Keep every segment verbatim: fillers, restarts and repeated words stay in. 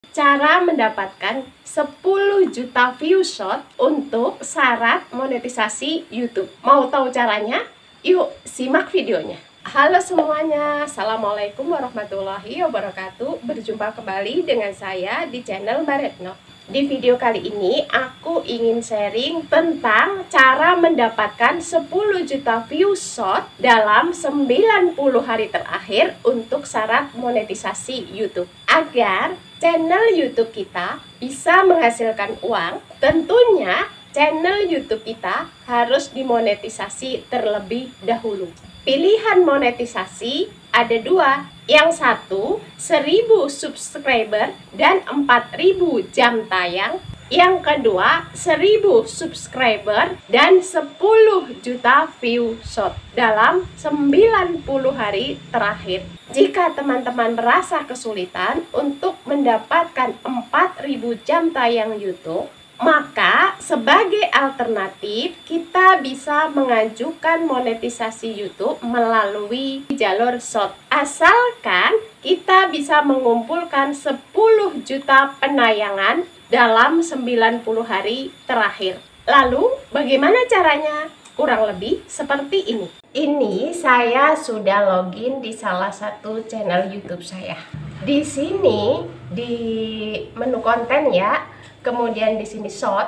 Cara mendapatkan sepuluh juta view shot untuk syarat monetisasi YouTube. Mau tahu caranya? Yuk simak videonya. Halo semuanya, Assalamualaikum warahmatullahi wabarakatuh. Berjumpa kembali dengan saya di channel Mbak Retno. Di video kali ini aku ingin sharing tentang cara mendapatkan sepuluh juta view shot dalam sembilan puluh hari terakhir untuk syarat monetisasi YouTube. Agar channel YouTube kita bisa menghasilkan uang, tentunya channel YouTube kita harus dimonetisasi terlebih dahulu. Pilihan monetisasi ada dua. Yang satu, seribu subscriber dan empat ribu jam tayang. Yang kedua, seribu subscriber dan sepuluh juta view shot dalam sembilan puluh hari terakhir. Jika teman-teman merasa kesulitan untuk mendapatkan empat ribu jam tayang YouTube, maka sebagai alternatif kita bisa mengajukan monetisasi YouTube melalui jalur short. Asalkan kita bisa mengumpulkan sepuluh juta penayangan dalam sembilan puluh hari terakhir. Lalu bagaimana caranya? Kurang lebih seperti ini. Ini saya sudah login di salah satu channel YouTube saya. Di sini di menu konten ya, kemudian di sini short,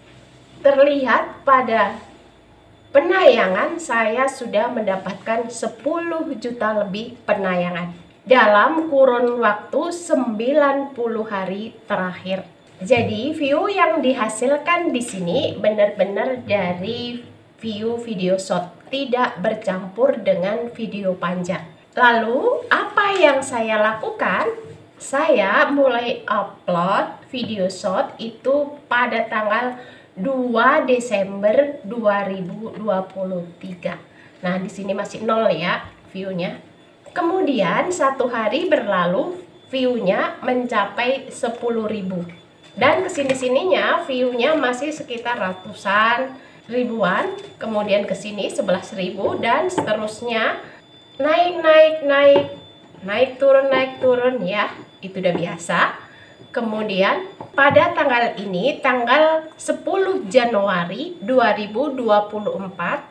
terlihat pada penayangan saya sudah mendapatkan sepuluh juta lebih penayangan dalam kurun waktu sembilan puluh hari terakhir. Jadi view yang dihasilkan di sini benar-benar dari view video short, tidak bercampur dengan video panjang. Lalu apa yang saya lakukan? Saya mulai upload video short itu pada tanggal dua Desember dua ribu dua puluh tiga. Nah, di sini masih nol ya view-nya. Kemudian satu hari berlalu, view-nya mencapai sepuluh ribu. Dan kesini-sininya view-nya masih sekitar ratusan, ribuan. Kemudian ke sini sebelas ribu dan seterusnya. Naik, naik, naik. Naik turun, naik turun ya. Itu udah biasa. Kemudian pada tanggal ini, tanggal sepuluh Januari dua ribu dua puluh empat,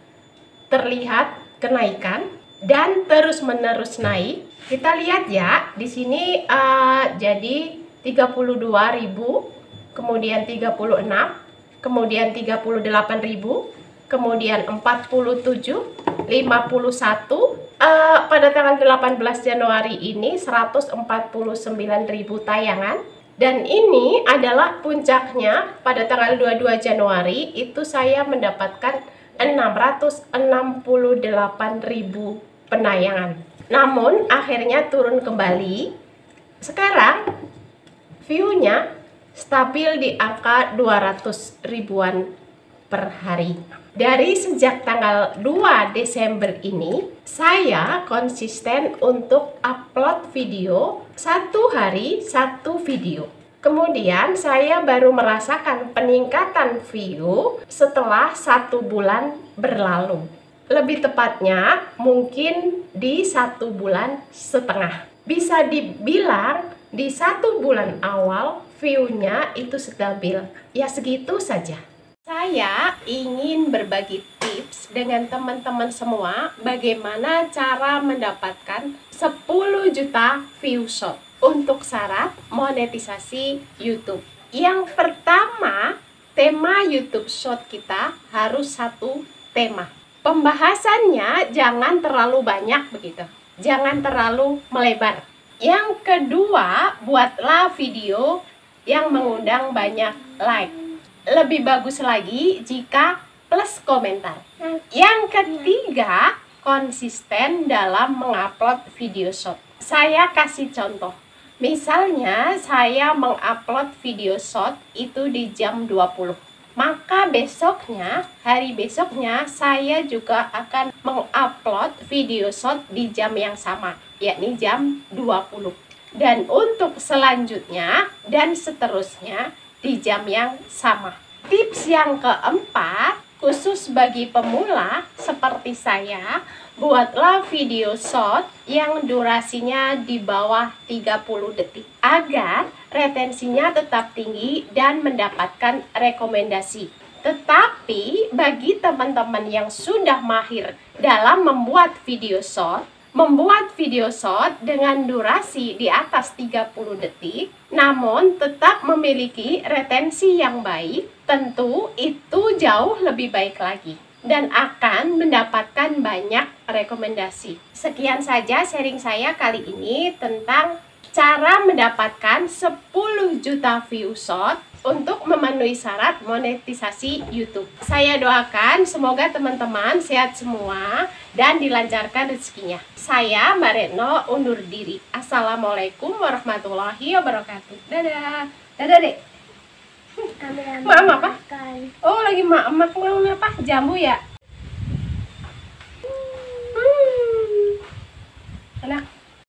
terlihat kenaikan dan terus menerus naik. Kita lihat ya, di sini uh, jadi tiga puluh dua ribu, kemudian tiga puluh enam, kemudian tiga puluh delapan ribu, kemudian empat puluh tujuh, lima puluh satu. Uh, pada tanggal delapan belas Januari ini seratus empat puluh sembilan ribu tayangan. Dan ini adalah puncaknya pada tanggal dua puluh dua Januari itu saya mendapatkan enam ratus enam puluh delapan ribu penayangan. Namun akhirnya turun kembali. Sekarang view-nya stabil di angka dua ratus ribuan per hari. Dari sejak tanggal dua Desember ini, saya konsisten untuk upload video satu hari satu video. Kemudian saya baru merasakan peningkatan view setelah satu bulan berlalu. Lebih tepatnya mungkin di satu bulan setengah. Bisa dibilang di satu bulan awal view-nya itu stabil. Ya segitu saja. Saya ingin berbagi tips dengan teman-teman semua bagaimana cara mendapatkan sepuluh juta view shot untuk syarat monetisasi YouTube. Yang pertama, tema YouTube short kita harus satu tema. Pembahasannya jangan terlalu banyak begitu. Jangan terlalu melebar. Yang kedua, buatlah video yang mengundang banyak like. Lebih bagus lagi jika plus komentar. Yang ketiga, konsisten dalam mengupload video short. Saya kasih contoh. Misalnya saya mengupload video short itu di jam dua puluh. Maka besoknya, hari besoknya saya juga akan mengupload video short di jam yang sama, yakni jam dua puluh. Dan untuk selanjutnya dan seterusnya di jam yang sama. Tips yang keempat, khusus bagi pemula seperti saya, buatlah video short yang durasinya di bawah tiga puluh detik agar retensinya tetap tinggi dan mendapatkan rekomendasi. Tetapi bagi teman-teman yang sudah mahir dalam membuat video short, membuat video short dengan durasi di atas tiga puluh detik, namun tetap memiliki retensi yang baik, tentu itu jauh lebih baik lagi dan akan mendapatkan banyak rekomendasi. Sekian saja sharing saya kali ini tentang cara mendapatkan sepuluh juta view short untuk memenuhi syarat monetisasi YouTube. Saya doakan semoga teman-teman sehat semua dan dilancarkan rezekinya. Saya Mbak Retno undur diri. Assalamualaikum warahmatullahi wabarakatuh. Dadah. Dadah, Dek. Maam apa? Oh, lagi mamak mau apa? Jamu ya? Hmm. Enak.